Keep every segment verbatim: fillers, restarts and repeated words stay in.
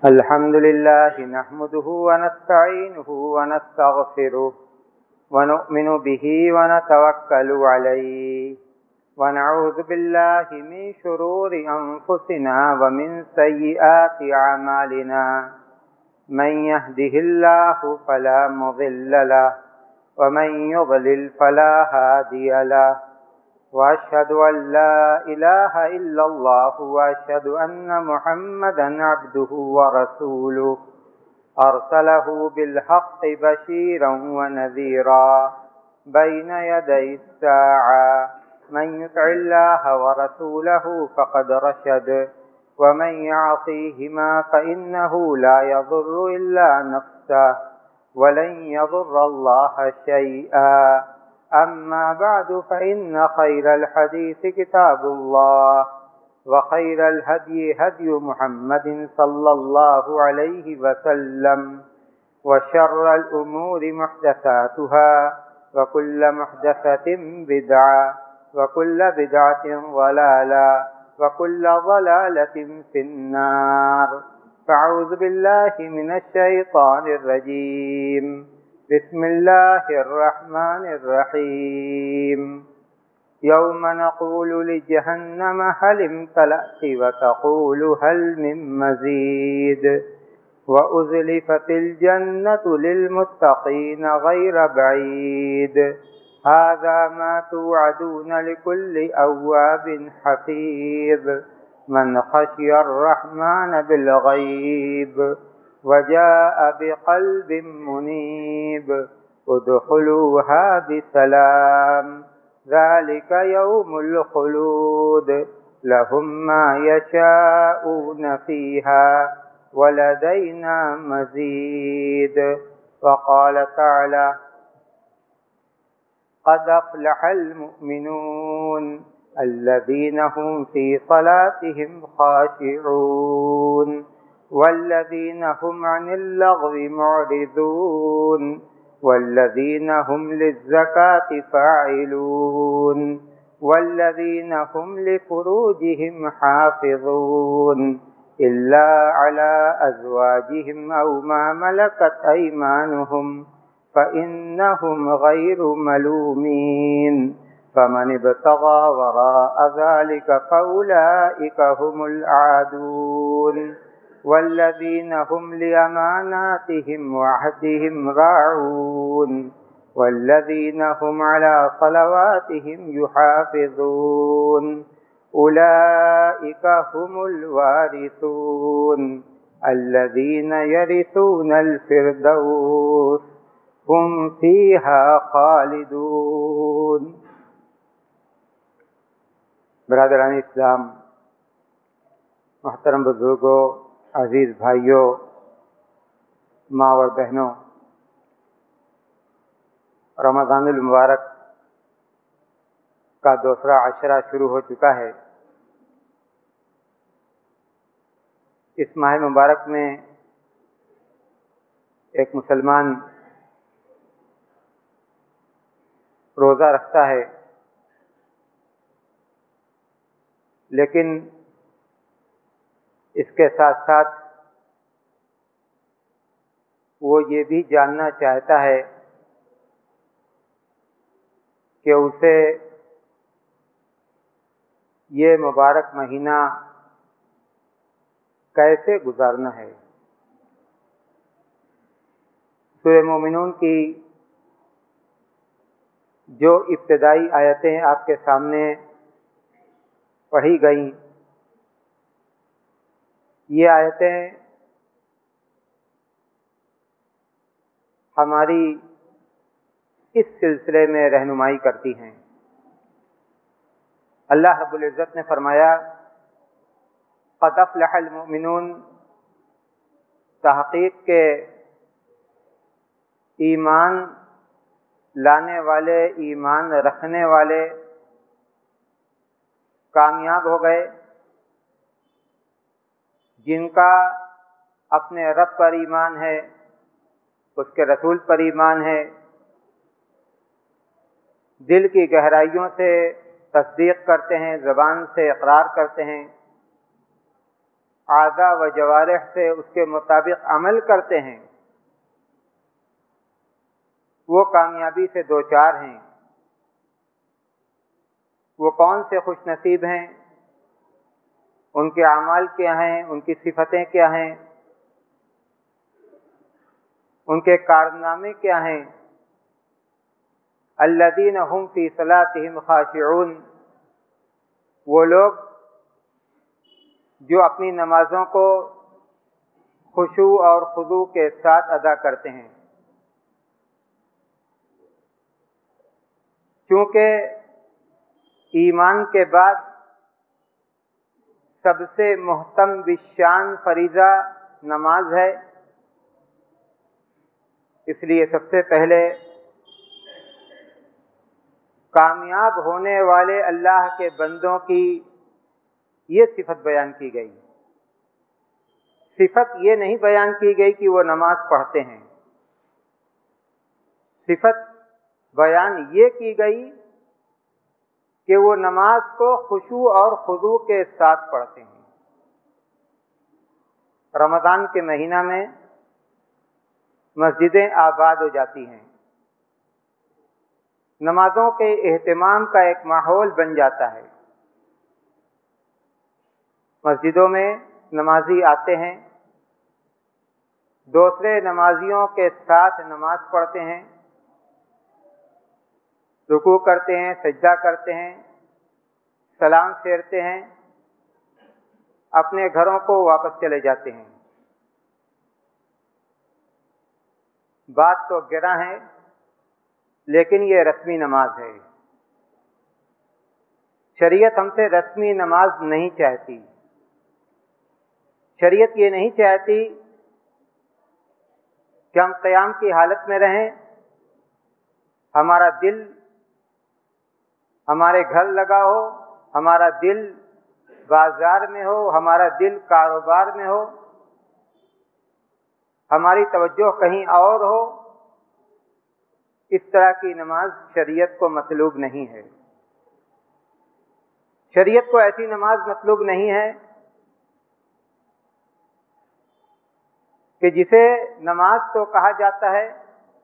الحمد لله نحمده ونستعينه ونستغفره ونؤمن به ونتوكل عليه ونعوذ بالله من شرور أنفسنا ومن سيئات أعمالنا من يهده الله فلا مضل له ومن يضلل فلا هادي له وأشهد أن لا إله إلا الله وأشهد أن محمدا عبده ورسوله أرسله بالحق بشيرا ونذيرا بين يدي الساعة من يطع الله ورسوله فقد رشد ومن يعصيهما فإنه لا يضر إلا نفسه ولن يضر الله شيئا. أما بعد فإن خير الحديث كتاب الله وخير الهدي هدي محمد صلى الله عليه وسلم وشر الأمور محدثاتها وكل محدثة بدعة وكل بدعة ضلالة وكل ضلالة في النار. فأعوذ بالله من الشيطان الرجيم. بسم الله الرحمن الرحيم. يوم نقول لجهنم هل امتلأت وتقول هل من مزيد وأزلفت الجنة للمتقين غير بعيد هذا ما توعدون لكل أواب حفيظ من خشي الرحمن بالغيب وجاء بقلب منيب ادخلوها بسلام ذلك يوم الخلود لهم ما يشاءون فيها ولدينا مزيد. وقال تعالى قد أفلح المؤمنون الذين هم في صلاتهم خاشعون والذين هم عن اللغو معرضون والذين هم للزكاة فاعلون والذين هم لفروجهم حافظون إلا على أزواجهم أو ما ملكت أيمانهم فإنهم غير ملومين فمن ابتغى وراء ذلك فأولئك هم العادون والذين هم لأماناتهم وعهدهم راعون والذين هم على صلواتهم يحافظون أولئك هم الوارثون الذين يرثون الفردوس هم فيها خالدون. برادران اسلام، محترم بزرگوں، عزیز بھائیوں، ماں اور بہنوں، رمضان المبارک کا دوسرا عشرہ شروع ہو چکا ہے. اس ماہ مبارک میں ایک مسلمان روزہ رکھتا ہے، لیکن اس کے ساتھ ساتھ وہ یہ بھی جاننا چاہتا ہے کہ اسے یہ مبارک مہینہ کیسے گزارنا ہے. سورہ مومنون کی جو ابتدائی آیتیں آپ کے سامنے پڑھی گئیں، یہ آیتیں ہماری اس سلسلے میں رہنمائی کرتی ہیں. اللہ رب العزت نے فرمایا قد افلح المؤمنون، تحقیق کے ایمان لانے والے، ایمان رکھنے والے کامیاب ہو گئے، جن کا اپنے رب پر ایمان ہے، اس کے رسول پر ایمان ہے، دل کی گہرائیوں سے تصدیق کرتے ہیں، زبان سے اقرار کرتے ہیں، اعضاء و جوارح سے اس کے مطابق عمل کرتے ہیں وہ کامیابی سے دوچار ہیں۔ وہ کون سے خوش نصیب ہیں؟ ان کے اعمال کیا ہیں؟ ان کی صفتیں کیا ہیں؟ ان کے کارنامے کیا ہیں؟ الذین هم فی صلاتہم خاشعون، وہ لوگ جو اپنی نمازوں کو خشوع اور خضوع کے ساتھ ادا کرتے ہیں۔ چونکہ ایمان کے بعد سب سے محتم بالشان فریضہ نماز ہے، اس لیے سب سے پہلے کامیاب ہونے والے اللہ کے بندوں کی یہ صفت بیان کی گئی۔ صفت یہ نہیں بیان کی گئی کہ وہ نماز پڑھتے ہیں، صفت بیان یہ کی گئی کہ وہ نماز کو خشوع اور خضوع کے ساتھ پڑھتے ہیں۔ رمضان کے مہینہ میں مسجدیں آباد ہو جاتی ہیں، نمازوں کے اہتمام کا ایک ماحول بن جاتا ہے۔ مسجدوں میں نمازی آتے ہیں، دوسرے نمازیوں کے ساتھ نماز پڑھتے ہیں، رکوع کرتے ہیں، سجدہ کرتے ہیں، سلام پھیرتے ہیں، اپنے گھروں کو واپس چلے جاتے ہیں۔ بات تو گراں ہے، لیکن یہ رسمی نماز ہے۔ شریعت ہم سے رسمی نماز نہیں چاہتی۔ شریعت یہ نہیں چاہتی کہ ہم قیام کی حالت میں رہیں، ہمارا دل ہمارے گھر لگا ہو، ہمارا دل بازار میں ہو، ہمارا دل کاروبار میں ہو، ہماری توجہ کہیں اور ہو۔ اس طرح کی نماز شریعت کو مطلوب نہیں ہے۔ شریعت کو ایسی نماز مطلوب نہیں ہے کہ جسے نماز تو کہا جاتا ہے،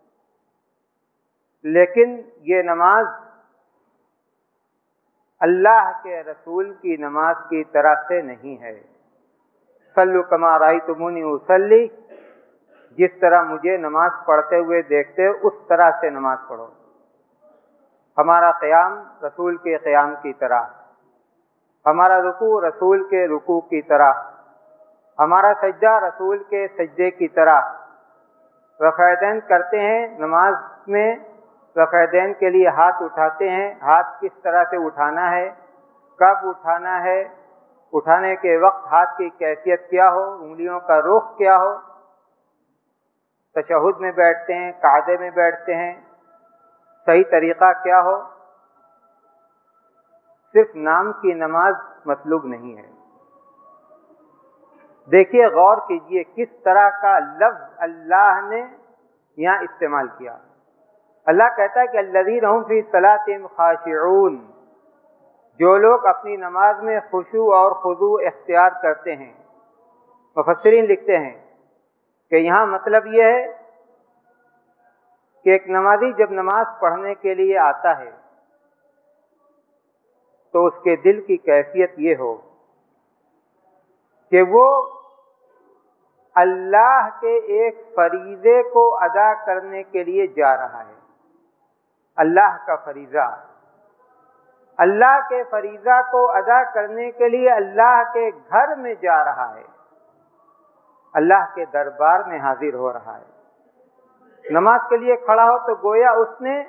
لیکن یہ نماز اللہ کے رسول کی نماز کی طرح سے نہیں ہے۔ صلوا کما رأیتمونی اصلی، جس طرح مجھے نماز پڑھتے ہوئے دیکھتے ہو اس طرح سے نماز پڑھو۔ ہمارا قیام رسول کے قیام کی طرح، ہمارا رکوع رسول کے رکوع کی طرح، ہمارا سجدہ رسول کے سجدے کی طرح۔ رفع یدین کرتے ہیں نماز میں، رفع یدین کے لیے ہاتھ اٹھاتے ہیں، ہاتھ کس طرح سے اٹھانا ہے، کب اٹھانا ہے، اٹھانے کے وقت ہاتھ کی کیفیت کیا ہو، انگلیوں کا رخ کیا ہو، تشہد میں بیٹھتے ہیں، قعدے میں بیٹھتے ہیں، صحیح طریقہ کیا ہو۔ صرف نام کی نماز مطلوب نہیں ہے۔ دیکھیے، غور کیجئے کس طرح کا لفظ اللہ نے یہاں استعمال کیا۔ اللہ کہتا ہے کہ الذین هم فی صلاتہم خاشعون، جو لوگ اپنی نماز میں خشوع اور خضوع اختیار کرتے ہیں۔ مفسرین لکھتے ہیں کہ یہاں مطلب یہ ہے کہ ایک نمازی جب نماز پڑھنے کے لیے آتا ہے تو اس کے دل کی کیفیت یہ ہو کہ وہ اللہ کے ایک فریضے کو ادا کرنے کے لیے جا رہا ہے۔ اللہ کا فریضہ، اللہ کے فریضہ کو ادا کرنے کے لیے اللہ کے گھر میں جا رہا ہے، اللہ کے دربار میں حاضر ہو رہا ہے۔ نماز کے لیے کھڑا ہو تو گویا اس نے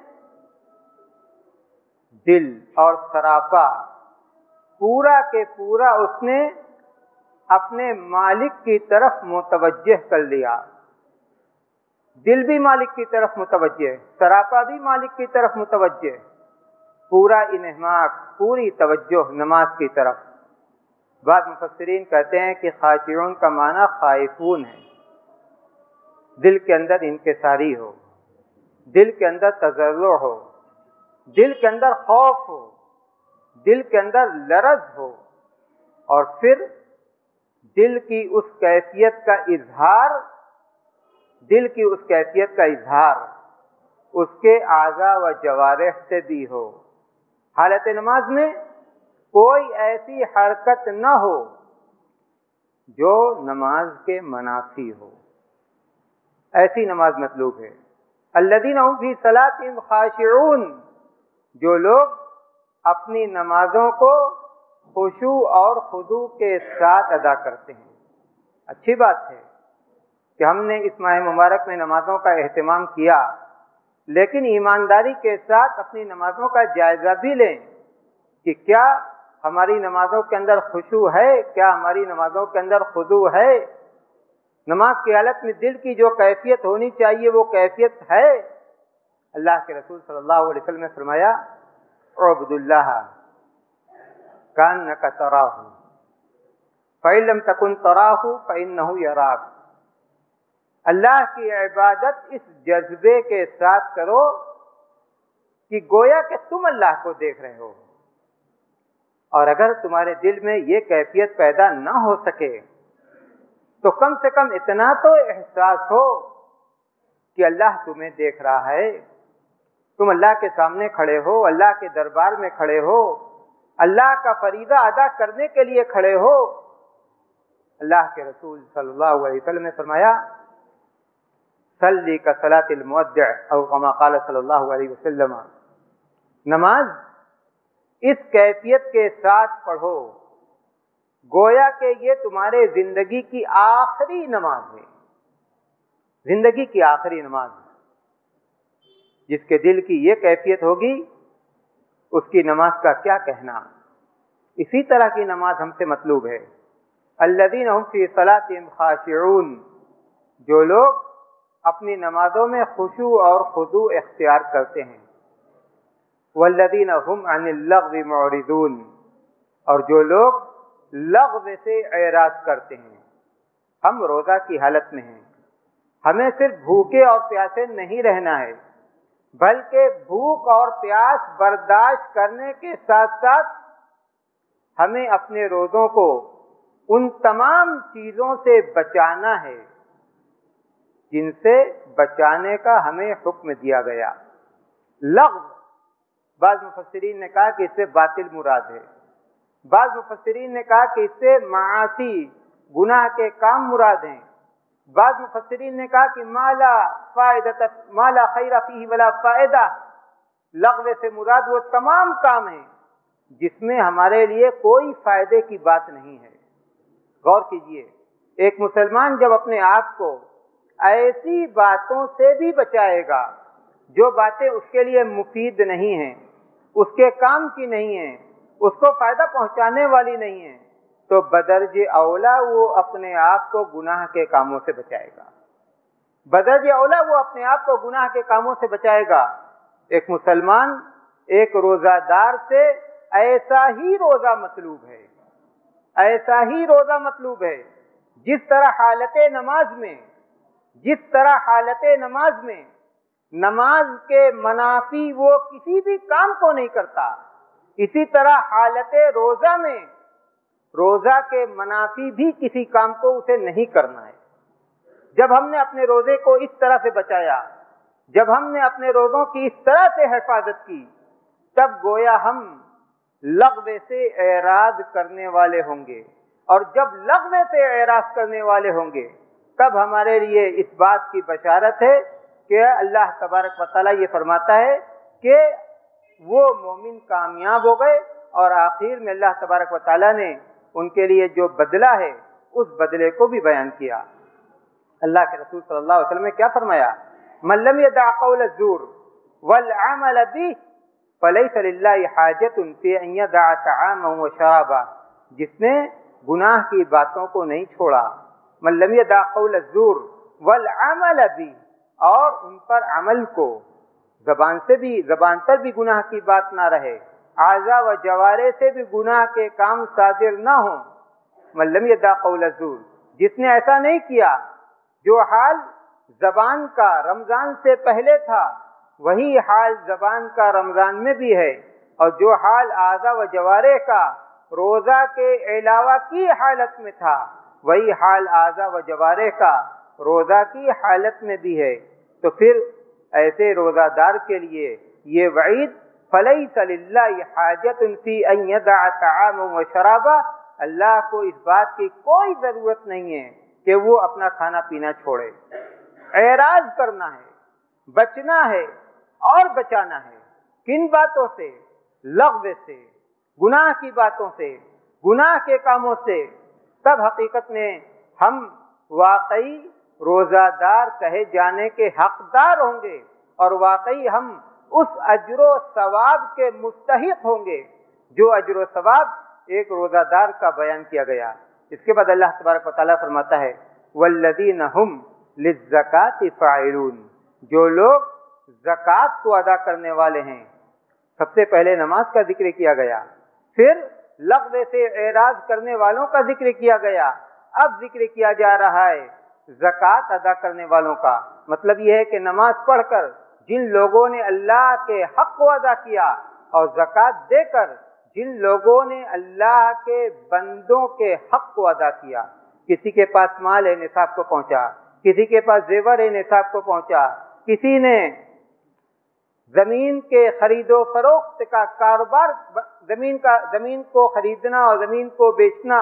دل اور سراپا پورا کے پورا اس نے اپنے مالک کی طرف متوجہ کر لیا۔ دل بھی مالک کی طرف متوجہ، سراپا بھی مالک کی طرف متوجہ، پورا انہماک، پوری توجہ نماز کی طرف۔ بعض مفسرین کہتے ہیں کہ خاشعون کا معنی خائفون ہے، دل کے اندر انکساری ہو، دل کے اندر تضرع ہو، دل کے اندر خوف ہو، دل کے اندر لرز ہو، اور پھر دل کی اس کیفیت کا اظہار دل کی اس کیفیت کا اظہار اس کے اعضاء و جوارح سے بھی ہو۔ حالت نماز میں کوئی ایسی حرکت نہ ہو جو نماز کے منافی ہو، ایسی نماز مطلوب ہے۔ الذین هم فی صلاتہم خاشعون، جو لوگ اپنی نمازوں کو خشوع اور خضوع کے ساتھ ادا کرتے ہیں۔ اچھی بات ہے کہ ہم نے اس ماہ مبارک میں نمازوں کا اہتمام کیا، لیکن ایمانداری کے ساتھ اپنی نمازوں کا جائزہ بھی لیں کہ کیا ہماری نمازوں کے اندر خشوع ہے، کیا ہماری نمازوں کے اندر خضوع ہے، نماز کی حالت میں دل کی جو کیفیت ہونی چاہیے وہ کیفیت ہے۔ اللہ کے رسول صلی اللہ علیہ وسلم نے فرمایا اعبد اللہ کأنک تراہ فإن لم تکن تراہ فإنہ یراک، اللہ کی عبادت اس جذبے کے ساتھ کرو کہ گویا کہ تم اللہ کو دیکھ رہے ہو، اور اگر تمہارے دل میں یہ کیفیت پیدا نہ ہو سکے تو کم سے کم اتنا تو احساس ہو کہ اللہ تمہیں دیکھ رہا ہے، تم اللہ کے سامنے کھڑے ہو، اللہ کے دربار میں کھڑے ہو، اللہ کا فریضہ ادا کرنے کے لیے کھڑے ہو۔ اللہ کے رسول صلی اللہ علیہ وسلم نے فرمایا صلی کصلاۃ المودع او کما قال صلی اللہ علیہ وسلم، نماز اس کیفیت کے ساتھ پڑھو گویا کہ یہ تمہارے زندگی کی آخری نماز ہے، زندگی کی آخری نماز۔ جس کے دل کی یہ کیفیت ہوگی اس کی نماز کا کیا کہنا۔ اسی طرح کی نماز ہم سے مطلوب ہے۔ الذین هم فی صلاتہم خاشعون، جو لوگ اپنی نمازوں میں خشوع اور خضوع اختیار کرتے ہیں۔ والذین هم عن اللغو معرضون، اور جو لوگ لغو سے اعراض کرتے ہیں۔ ہم روزہ کی حالت میں ہیں، ہمیں صرف بھوکے اور پیاسے نہیں رہنا ہے، بلکہ بھوک اور پیاس برداشت کرنے کے ساتھ ساتھ ہمیں اپنے روزوں کو ان تمام چیزوں سے بچانا ہے جن سے بچانے کا ہمیں حکم دیا گیا۔ لغو، بعض مفسرین نے کہا کہ اس سے باطل مراد ہے، بعض مفسرین نے کہا کہ اس سے معاصی گناہ کے کام مراد ہیں، بعض مفسرین نے کہا کہ مالا فائدہ مالا خیر فیہ ولا فائدہ، لغو سے مراد وہ تمام کام ہیں جس میں ہمارے لیے کوئی فائدے کی بات نہیں ہے۔ غور کیجئے، ایک مسلمان جب اپنے آپ کو ایسی باتوں سے بھی بچائے گا جو باتیں اس کے لیے مفید نہیں ہیں، اس کے کام کی نہیں ہیں، اس کو فائدہ پہنچانے والی نہیں ہیں، تو بدرج اولا وہ اپنے آپ کو گناہ کے کاموں سے بچائے گا، بدرج اولا وہ اپنے آپ کو گناہ کے کاموں سے بچائے گا۔ ایک مسلمان ایک روزہ دار سے ایسا ہی روزہ مطلوب ہے، ایسا ہی روزہ مطلوب ہے جس طرح حالت نماز میں جس طرح حالت نماز میں نماز کے منافی وہ کسی بھی کام کو نہیں کرتا، اسی طرح حالت روزہ میں روزہ کے منافی بھی کسی کام کو اسے نہیں کرنا ہے۔ جب ہم نے اپنے روزے کو اس طرح سے بچایا، جب ہم نے اپنے روزوں کی اس طرح سے حفاظت کی، تب گویا ہم لغو سے اعراض کرنے والے ہوں گے، اور جب لغو سے اعراض کرنے والے ہوں گے تب ہمارے لیے اس بات کی بشارت ہے کہ اللہ تبارک و تعالیٰ یہ فرماتا ہے کہ وہ مومن کامیاب ہو گئے، اور آخر میں اللہ تبارک و تعالیٰ نے ان کے لیے جو بدلہ ہے اس بدلے کو بھی بیان کیا۔ اللہ کے رسول صلی اللہ علیہ وسلم نے کیا فرمایا؟ من لم يدع قول الزور والعمل به فليس لله حاجة في ان يدع طعاما وشرابا، جس نے گناہ کی باتوں کو نہیں چھوڑا، من لم يدع قول الزور والعمل به، اور ان پر عمل کو، زبان سے بھی زبان پر بھی گناہ کی بات نہ رہے، اعضاء و جوارے سے بھی گناہ کے کام صادر نہ ہوں۔ من لم يدع قول الزور، جس نے ایسا نہیں کیا، جو حال زبان کا رمضان سے پہلے تھا وہی حال زبان کا رمضان میں بھی ہے، اور جو حال اعضاء و جوارے کا روزہ کے علاوہ کی حالت میں تھا وہی حال اعضا و جوارح کا روزہ کی حالت میں بھی ہے، تو پھر ایسے روزہ دار کے لیے یہ وعید فَلَيْسَ لِلَّهِ حَاجَةٌ فِي أَن يَدَعَ طَعَامًا وَشَرَابًا، اللہ کو اس بات کی کوئی ضرورت نہیں ہے کہ وہ اپنا کھانا پینا چھوڑے۔ اعراض کرنا ہے، بچنا ہے اور بچانا ہے۔ کن باتوں سے؟ لغو سے، گناہ کی باتوں سے، گناہ کے کاموں سے۔ تب حقیقت میں ہم واقعی روزہ دار کہے جانے کے حقدار ہوں گے، اور واقعی ہم اس اجر و ثواب کے مستحق ہوں گے جو اجر و ثواب ایک روزہ دار کا بیان کیا گیا۔ اس کے بعد اللہ تبارک و تعالیٰ فرماتا ہے والذین ہم للزکاۃ فاعلون، جو لوگ زکوٰۃ کو ادا کرنے والے ہیں۔ سب سے پہلے نماز کا ذکر کیا گیا، پھر لغو سے اعراض کرنے والوں کا ذکر کیا گیا، اب ذکر کیا جا رہا ہے زکوٰۃ ادا کرنے والوں کا۔ مطلب یہ ہے کہ نماز پڑھ کر جن لوگوں نے اللہ کے حق کو ادا کیا، اور زکوٰۃ دے کر جن لوگوں نے اللہ کے بندوں کے حق کو ادا کیا۔ کسی کے پاس مال ہے، نصاب کو پہنچا، کسی کے پاس زیور ہے، نصاب کو پہنچا، کسی نے زمین کے خرید و فروخت کا کاروبار، زمین کا زمین کو خریدنا اور زمین کو بیچنا،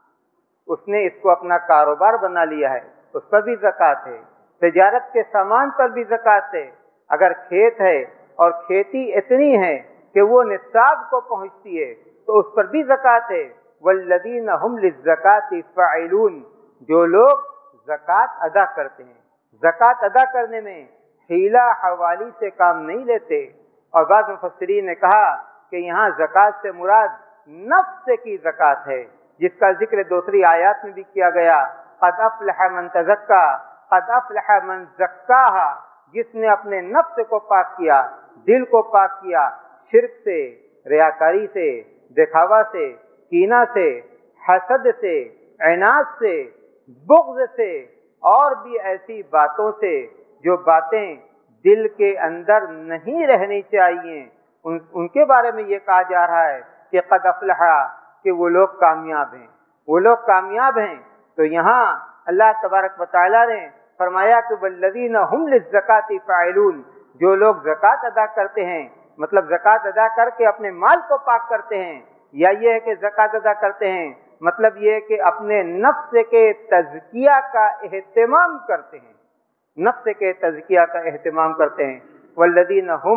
اس نے اس کو اپنا کاروبار بنا لیا ہے، اس پر بھی زکوٰۃ ہے۔ تجارت کے سامان پر بھی زکوٰۃ ہے۔ اگر کھیت ہے اور کھیتی اتنی ہے کہ وہ نصاب کو پہنچتی ہے تو اس پر بھی زکوٰۃ ہے۔ والذین ہم للزکاۃ فاعلون، جو لوگ زکوٰۃ ادا کرتے ہیں۔ زکوٰۃ ادا کرنے میں حیلہ حوالی سے کام نہیں لیتے، اور بعض مفسرین نے کہا کہ یہاں زکوٰۃ سے مراد نفس کی زکوٰۃ ہے، جس کا ذکر دوسری آیات میں بھی کیا گیا، قد افلح من تزکا قد افلح من زکاہا، جس نے اپنے نفس کو پاک کیا، دل کو پاک کیا، شرک سے، ریاکاری سے، دکھاوا سے، کینہ سے، حسد سے، عناد سے، بغض سے، اور بھی ایسی باتوں سے جو باتیں دل کے اندر نہیں رہنی چاہیے، ان, ان کے بارے میں یہ کہا جا رہا ہے کہ قد افلح، کہ وہ لوگ کامیاب ہیں، وہ لوگ کامیاب ہیں۔ تو یہاں اللہ تبارک و تعالیٰ نے فرمایا کہ والذین ہم للزکاۃ فاعلون، جو لوگ زکوٰۃ ادا کرتے ہیں، مطلب زکوٰۃ ادا کر کے اپنے مال کو پاک کرتے ہیں، یا یہ ہے کہ زکوٰۃ ادا کرتے ہیں مطلب یہ ہے کہ اپنے نفس کے تزکیہ کا اہتمام کرتے ہیں، نفس کے تزکیہ کا اہتمام کرتے ہیں۔ والذین ہم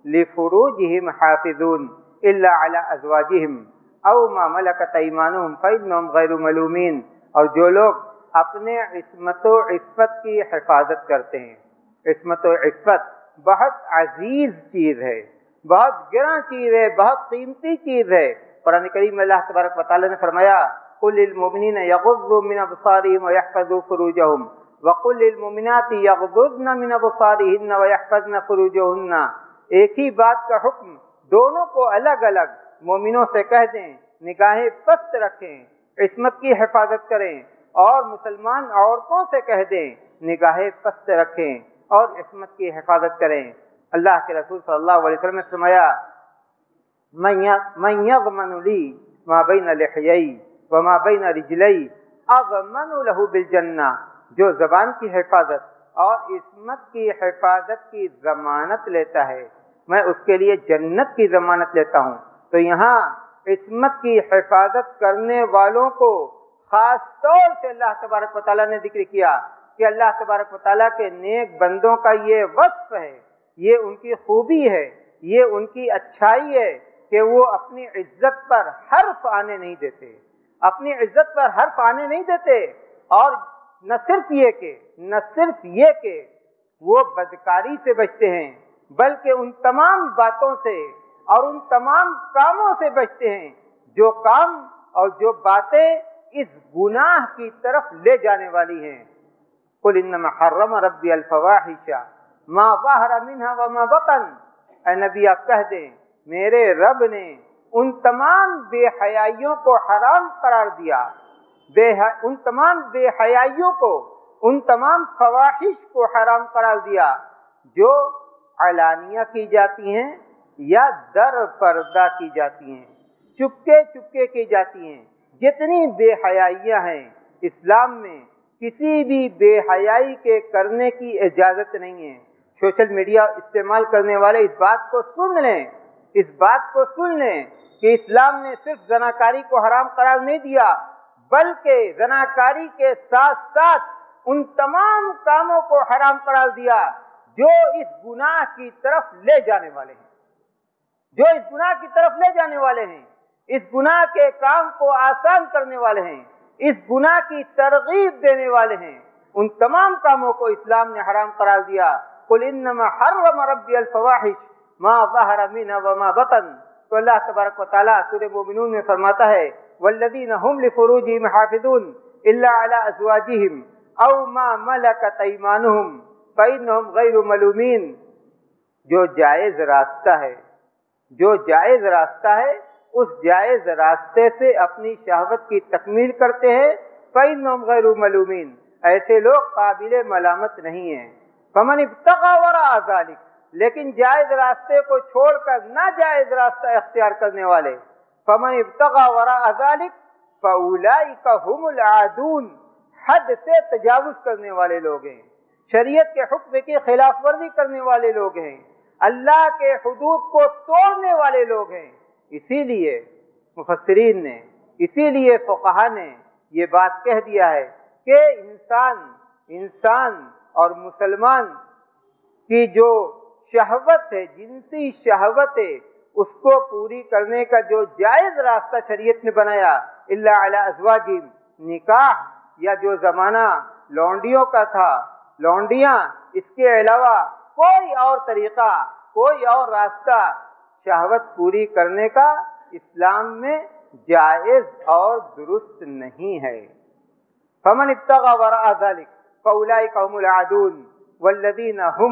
لفروجہم حافظون الا علی ازواجہم او ما ملکت ایمانہم فانہم غیر ملومین، اور جو لوگ اپنے عصمت و عفت کی حفاظت کرتے ہیں۔ عصمت و عفت بہت عزیز چیز ہے، بہت گراں چیز ہے، بہت قیمتی چیز ہے۔ قرآن کریم میں اللہ تبارک و تعالیٰ نے فرمایا قل للمؤمنین یغضوا من ابصارہم ویحفظوا فروجہم وقل للمؤمنات یغضضن من ابصارہن ویحفظن فروجہن، ایک ہی بات کا حکم دونوں کو الگ الگ مومنوں سے کہہ دیں، نگاہیں پست رکھیں، عصمت کی حفاظت کریں، اور مسلمان عورتوں سے کہہ دیں نگاہیں پست رکھیں اور عصمت کی حفاظت کریں۔ اللہ کے رسول صلی اللہ علیہ وسلم نے فرمایا من یضمن لی ما بین لحیی وما بین رجلی اضمن له بالجنہ، جو زبان کی حفاظت اور عصمت کی حفاظت کی ضمانت لیتا ہے میں اس کے لیے جنت کی ضمانت لیتا ہوں۔ تو یہاں عصمت کی حفاظت کرنے والوں کو خاص طور سے اللہ تبارک و تعالیٰ نے ذکر کیا کہ اللہ تبارک و تعالیٰ کے نیک بندوں کا یہ وصف ہے، یہ ان کی خوبی ہے، یہ ان کی اچھائی ہے کہ وہ اپنی عزت پر حرف آنے نہیں دیتے، اپنی عزت پر حرف آنے نہیں دیتے، اور نہ صرف یہ کہ نہ صرف یہ کہ وہ بدکاری سے بچتے ہیں، بلکہ ان تمام باتوں سے اور ان تمام کاموں سے بچتے ہیں جو کام اور جو باتیں اس گناہ کی طرف لے جانے والی ہیں۔ قل انما حرم ربی الفواحش ما ظہر منها وما بطن، اے نبی آپ کہہ دیں میرے رب نے ان تمام بے حیائیوں کو حرام قرار دیا، بے ان تمام بے حیائیوں کو، ان تمام فواحش کو حرام قرار دیا جو علانیہ کی جاتی ہیں یا در پردہ کی جاتی ہیں، چپکے چپکے کی جاتی ہیں۔ جتنی بے حیائیاں ہیں، اسلام میں کسی بھی بے حیائی کے کرنے کی اجازت نہیں ہے۔ سوشل میڈیا استعمال کرنے والے اس بات کو سن لیں، اس بات کو سن لیں کہ اسلام نے صرف زناکاری کو حرام قرار نہیں دیا، بلکہ زناکاری کے ساتھ ساتھ ان تمام کاموں کو حرام قرار دیا جو اس گناہ کی طرف لے جانے والے ہیں، جو اس گناہ کی طرف لے جانے والے ہیں، اس گناہ کے کام کو آسان کرنے والے ہیں، اس گناہ کی ترغیب دینے والے ہیں، ان تمام کاموں کو اسلام نے حرام قرار دیا۔ قل انما حرم ربی الفواحش ما ظہر منها وما بطن، تو اللہ تبارک و تعالیٰ سورہ مومنون میں فرماتا ہے والذین هم لفروجهم حافظون الا علی ازواجهم او ما ملکت ایمانهم فانهم غیر ملومین، جو جائز راستہ ہے، جو جائز راستہ ہے اس جائز راستے سے اپنی شہوت کی تکمیل کرتے ہیں، فإنهم غیر ملومین، ایسے لوگ قابل ملامت نہیں ہیں۔ فمن ابتغى وراء ذلك، لیکن جائز راستے کو چھوڑ کر ناجائز راستہ اختیار کرنے والے، فمن ابتغى وراء ذلك فاولئک هم العادون، حد سے تجاوز کرنے والے لوگ ہیں، شریعت کے حکم کی خلاف ورزی کرنے والے لوگ ہیں، اللہ کے حدود کو توڑنے والے لوگ ہیں۔ اسی لیے مفسرین نے، اسی لیے فقہا نے یہ بات کہہ دیا ہے کہ انسان انسان اور مسلمان کی جو شہوت ہے، جنسی شہوت ہے، اس کو پوری کرنے کا جو جائز راستہ شریعت نے بنایا الا علی ازواجہم، نکاح یا جو زمانہ لونڈیوں کا تھا، لونڈیاں، اس کے علاوہ کوئی اور طریقہ، کوئی اور راستہ شہوت پوری کرنے کا اسلام میں جائز اور درست نہیں ہے۔ فمن ابتغى وراء ذلك فاولئک هم العادون والذین هم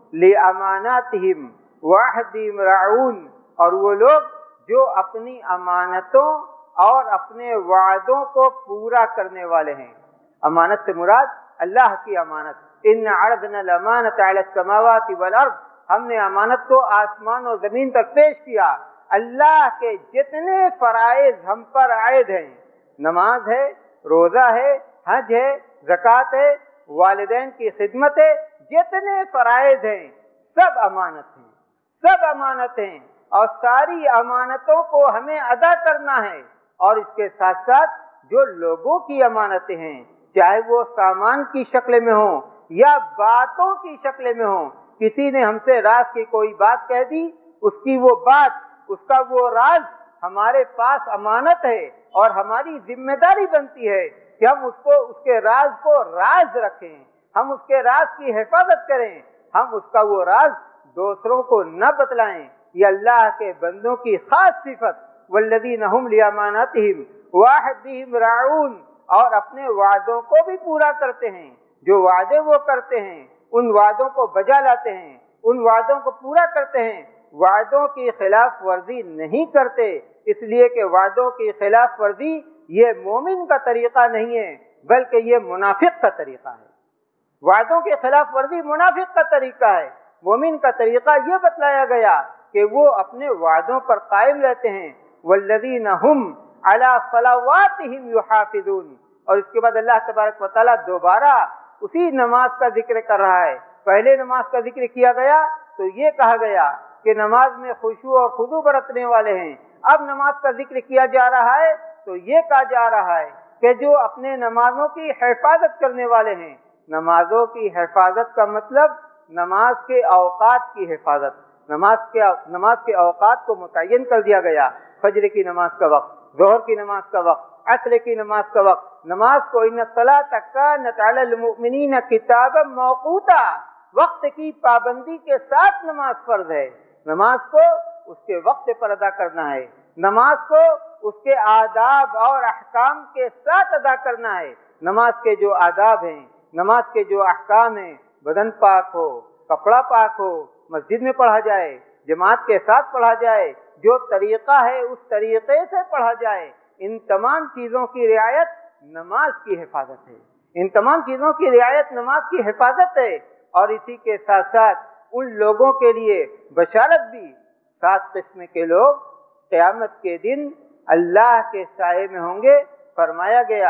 لاماناتهم وعہدهم راعون، اور وہ لوگ جو اپنی امانتوں اور اپنے وعدوں کو پورا کرنے والے ہیں۔ امانت سے مراد اللہ کی امانت، ان عرضنا الامانۃ علی السماوات والارض، ہم نے امانت کو آسمان اور زمین پر پیش کیا۔ اللہ کے جتنے فرائض ہم پر عائد ہیں، نماز ہے، روزہ ہے، حج ہے، زکوٰۃ ہے، والدین کی خدمت ہے، جتنے فرائض ہیں سب امانت ہیں، سب امانت ہیں، اور ساری امانتوں کو ہمیں ادا کرنا ہے۔ اور اس کے ساتھ ساتھ جو لوگوں کی امانتیں ہیں، چاہے وہ سامان کی شکل میں ہوں یا باتوں کی شکل میں ہوں، کسی نے ہم سے راز کی کوئی بات کہہ دی، اس کی وہ بات، اس کا وہ راز ہمارے پاس امانت ہے، اور ہماری ذمہ داری بنتی ہے کہ ہم اس کو، اس کے راز کو راز رکھیں، ہم اس کے راز کی حفاظت کریں، ہم اس کا وہ راز دوسروں کو نہ بتلائیں۔ یہ اللہ کے بندوں کی خاص صفت، والذین هم لاماناتہم وعہدہم راعون، اور اپنے وعدوں کو بھی پورا کرتے ہیں، جو وعدے وہ کرتے ہیں ان وعدوں کو بجا لاتے ہیں، ان وعدوں کو پورا کرتے ہیں، وعدوں کی خلاف ورزی نہیں کرتے، اس لیے کہ وعدوں کی خلاف ورزی یہ مومن کا طریقہ نہیں ہے بلکہ یہ منافق کا طریقہ ہے۔ وعدوں کی خلاف ورزی منافق کا طریقہ ہے، مومن کا طریقہ یہ بتلایا گیا کہ وہ اپنے وعدوں پر قائم رہتے ہیں۔ والذین هم علی صلواتہم یحافظون، اور اس کے بعد اللہ تبارک و تعالیٰ دوبارہ اسی نماز کا ذکر کر رہا ہے۔ پہلے نماز کا ذکر کیا گیا تو یہ کہا گیا کہ نماز میں خشوع اور خضوع برتنے والے ہیں، اب نماز کا ذکر کیا جا رہا ہے تو یہ کہا جا رہا ہے کہ جو اپنے نمازوں کی حفاظت کرنے والے ہیں۔ نمازوں کی حفاظت کا مطلب نماز کے اوقات کی حفاظت، نماز کے نماز کے اوقات کو متعین کر دیا گیا، فجر کی نماز کا وقت، ظہر کی نماز کا وقت، عصر کی نماز کا وقت، نماز کو ان الصلاۃ کانت علی المؤمنین کتابا موقوتا، وقت کی پابندی کے ساتھ نماز فرض ہے، نماز کو اس کے وقت پر ادا کرنا ہے، نماز کو اس کے آداب اور احکام کے ساتھ ادا کرنا ہے۔ نماز کے جو آداب ہیں، نماز کے جو احکام ہیں، بدن پاک ہو، کپڑا پاک ہو، مسجد میں پڑھا جائے، جماعت کے ساتھ پڑھا جائے، جو طریقہ ہے اس طریقے سے پڑھا جائے، ان تمام چیزوں کی رعایت نماز کی حفاظت ہے، ان تمام چیزوں کی رعایت نماز کی حفاظت ہے۔ اور اسی کے ساتھ ساتھ ان لوگوں کے لیے بشارت بھی، سات قسم کے لوگ قیامت کے دن اللہ کے سائے میں ہوں گے۔ فرمایا گیا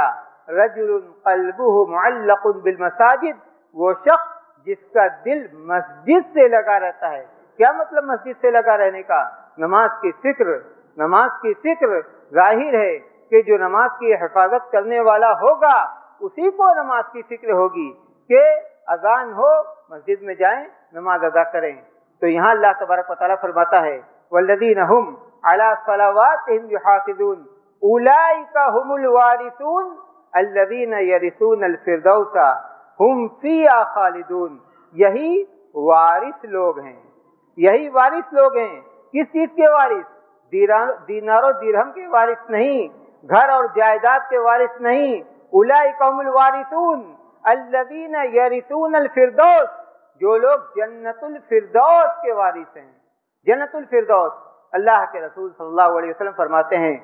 رجل قلبہ معلق بالمساجد، وہ شخص جس کا دل مسجد سے لگا رہتا ہے۔ کیا مطلب مسجد سے لگا رہنے کا؟ نماز کی فکر، نماز کی فکر ظاہر ہے کہ جو نماز کی حفاظت کرنے والا ہوگا اسی کو نماز کی فکر ہوگی کہ اذان ہو مسجد میں جائیں نماز ادا کریں۔ تو یہاں اللہ تبارک و تعالیٰ فرماتا ہے والذین هم علی صلواتهم یحافظون اولئک هم الوارثون الذین یرثون الفردوس هم فیہا خالدون، یہی وارث لوگ ہیں، یہی وارث لوگ ہیں۔ کس چیز کے وارث؟ دینار و درہم کے وارث نہیں، گھر اور جائیداد کے وارث نہیں۔ اولئک هم الوارثون الذین یرثون الفردوس، جو لوگ جنت الفردوس کے وارث ہیں۔ جنت الفردوس، اللہ کے رسول صلی اللہ علیہ وسلم فرماتے ہیں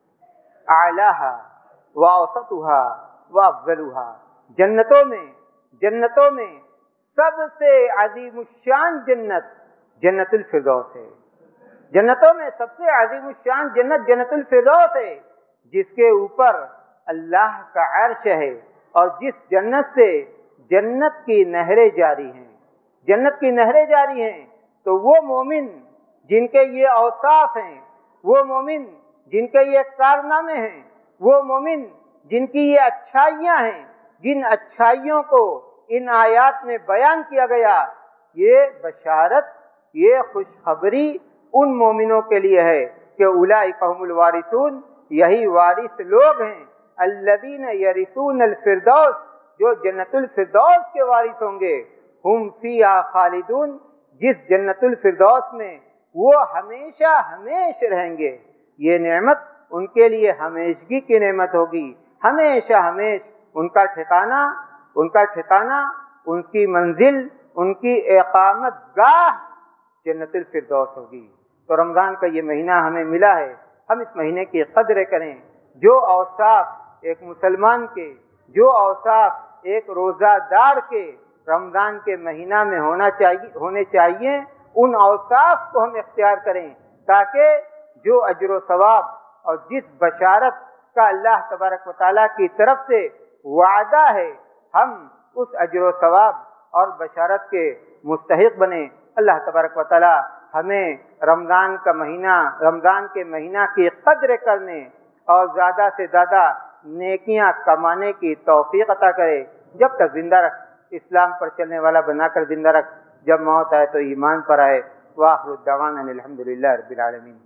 اعلیٰ واوسطھا وافضلھا، جنتوں میں جنتوں میں سب سے عظیم الشان جنت جنت الفردوس ہے۔ جنتوں میں سب سے عظیم الشان جنت جنت الفردوس ہے، جس کے اوپر اللہ کا عرش ہے اور جس جنت سے جنت کی نہریں جاری ہیں، جنت کی نہریں جاری ہیں۔ تو وہ مومن جن کے یہ اوصاف ہیں، وہ مومن جن کے یہ کارنامے ہیں، وہ مومن جن کی یہ اچھائیاں ہیں، جن اچھائیوں کو ان آیات میں بیان کیا گیا، یہ بشارت، یہ خوشخبری ان مومنوں کے لیے ہے کہ اولئک هم الوارثون، یہی وارث لوگ ہیں، الذین یرثون الفردوس، جو جنت الفردوس کے وارث ہوں گے، ہم فیہا خالدون، جس جنت الفردوس میں وہ ہمیشہ ہمیشہ رہیں گے۔ یہ نعمت ان کے لیے ہمیشگی کی نعمت ہوگی، ہمیشہ ہمیش ان کا ٹھکانہ ان کا ٹھکانہ ان کی منزل، ان کی اقامت گاہ جنت الفردوس ہوگی۔ تو رمضان کا یہ مہینہ ہمیں ملا ہے، ہم اس مہینے کی قدر کریں۔ جو اوصاف ایک مسلمان کے، جو اوصاف ایک روزہ دار کے رمضان کے مہینہ میں ہونا چاہیے ہونے چاہیے ان اوصاف کو ہم اختیار کریں، تاکہ جو اجر و ثواب اور جس بشارت کا اللہ تبارک و تعالیٰ کی طرف سے وعدہ ہے، ہم اس اجر و ثواب اور بشارت کے مستحق بنیں۔ اللہ تبارک و تعالیٰ ہمیں رمضان کا مہینہ رمضان کے مہینہ کی قدر کرنے اور زیادہ سے زیادہ نیکیاں کمانے کی توفیق عطا کرے۔ جب تک زندہ رکھ، اسلام پر چلنے والا بنا کر زندہ رکھ، جب موت آئے تو ایمان پر آئے۔ وآخر الدعوانا الحمدللہ رب العالمین۔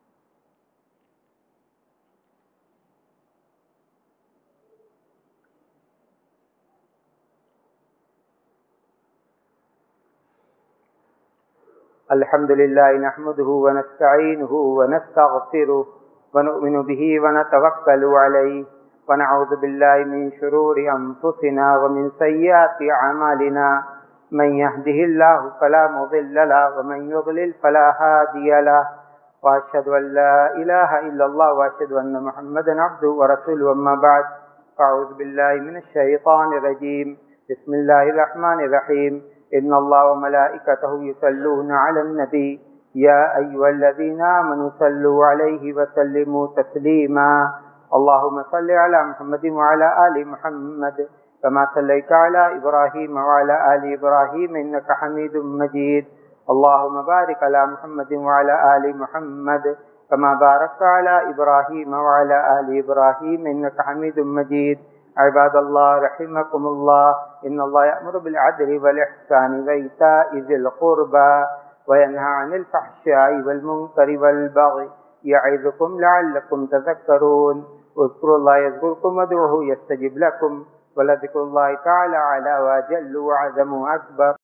الحمد للہ نحمده ونستعینه ونستغفره ونؤمن به ونتوکل علیہ ونعوذ باللہ من شرور انفسنا ومن سیئات اعمالنا من يهده الله فلا مضل له ومن يضلل فلا هادي له واشهد ان لا اله الا الله واشهد ان محمدا عبده ورسوله اما بعد اعوذ باللہ من الشیطان الرجیم بسم اللہ الرحمن الرحیم ان اللہ وملائکتہ یصلون علی النبی یا ایھا الذین آمنوا صلوا علیہ وسلموا تسلیما اللہم صل علی محمد وعلی آل محمد كما صليت على إبراهيم وعلى آل إبراهيم إنك حميد مجيد اللهم بارك على محمد وعلى آل محمد كما باركت على إبراهيم وعلى آل إبراهيم إنك حميد مجيد عباد الله رحمكم الله إن الله يأمر بالعدل والإحسان وإيتاء ذي القربى وينهى عن الفحشاء والمنكر والبغي يعظكم لعلكم تذكرون اذكروا الله يذكركم وادعوه يستجب لكم ولذكر الله تعالى أعلى وأجل وأعظم وأكبر